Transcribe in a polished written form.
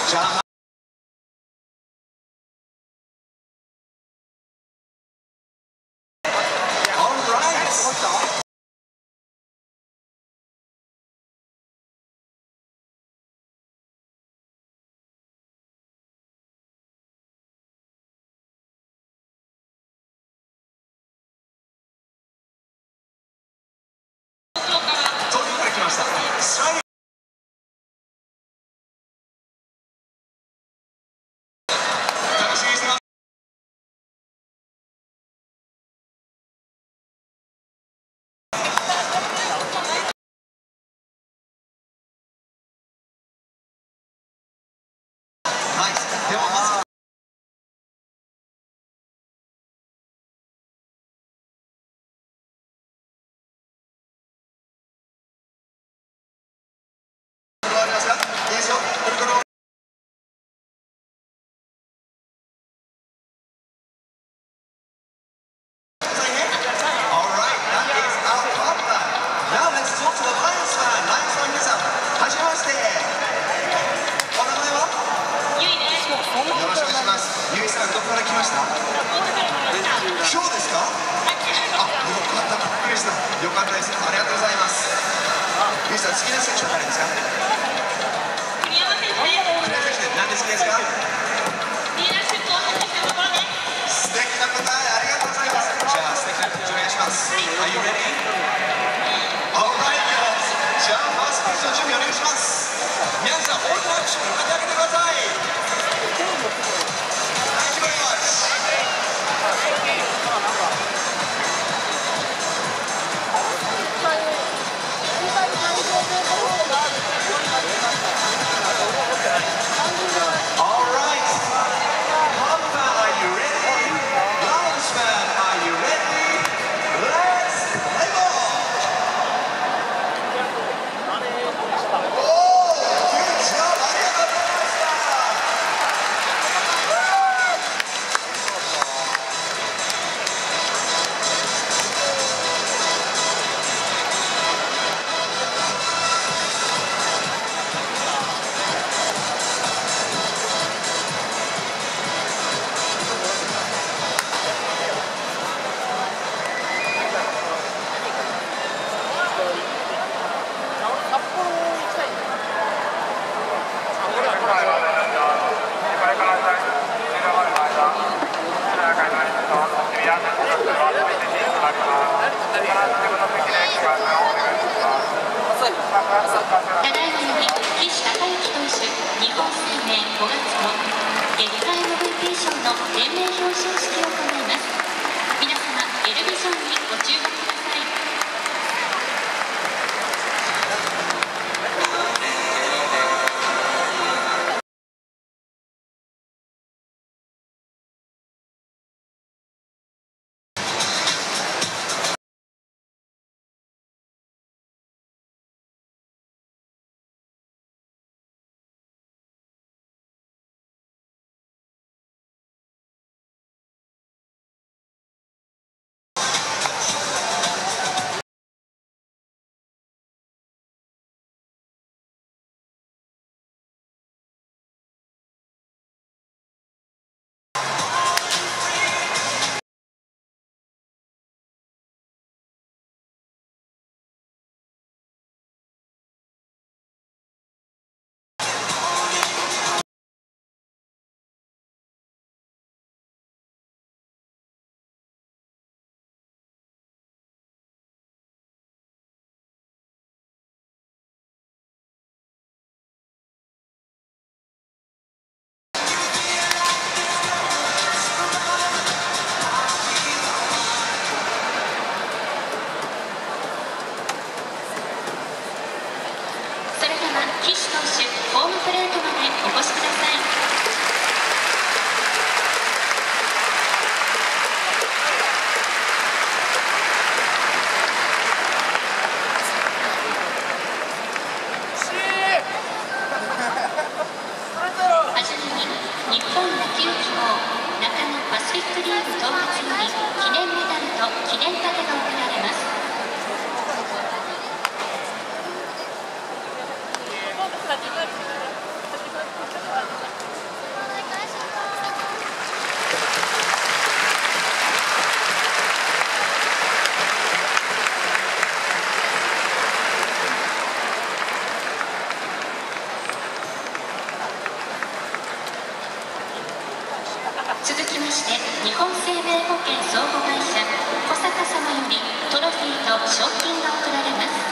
じゃあ来ました。楽しみにしてます。ナイス。ではまずいいですよ。くるくるゆいさん、どこから来ました？今日ですか？あ、よかった、びっくりした。よかったです。ありがとうございます。ゆいさん、好きな選手は誰ですか？栗山選手。何で好きですか？リーダーシップを発揮してるところです。素敵な答え、ありがとうございます。じゃあ、素敵なピッチお願いします。Are you ready? Alright, guys. じゃあ、ファーストピッチの準備お願いします。皆さん、大きな拍手をかけてあげてください。 ただいまより岸孝之投手、日本生命5月の月間 MVP 賞の連盟表彰式を行います。皆様、エルビジョンにご注目ください。岸投手、ホームプレートまでお越しください。はじめに日本野球機構中野パシフィックリーグ統括より記念メダルと記念盾が贈られます。Gracias. 続きまして日本生命保険相互会社小坂様よりトロフィーと賞金が贈られます。